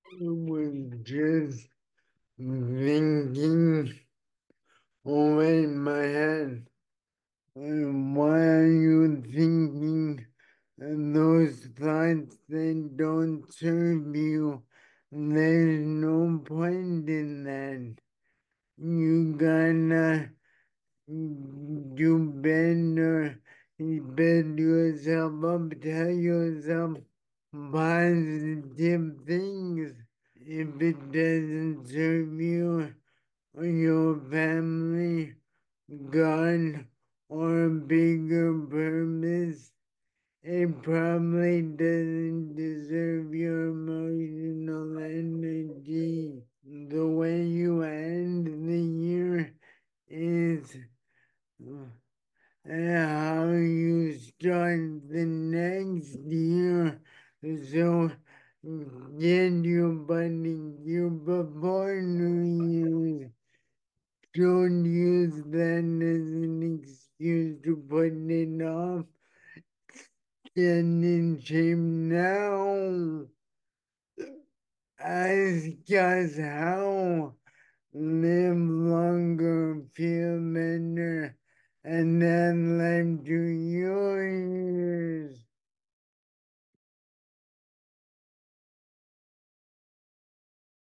was just thinking away in my head. Why are you thinking those thoughts that don't serve you? There's no point in that. You gotta do better. You build yourself up, tell yourself positive things. If it doesn't serve you or your family, God, or a bigger purpose, it probably doesn't deserve your emotional energy. The way you end the year is how you start the next year. So get your body gear before New Year's. Don't use that as an excuse to put it off. Get in shape now. Ask us how. Live longer, feel better, and then life to yours.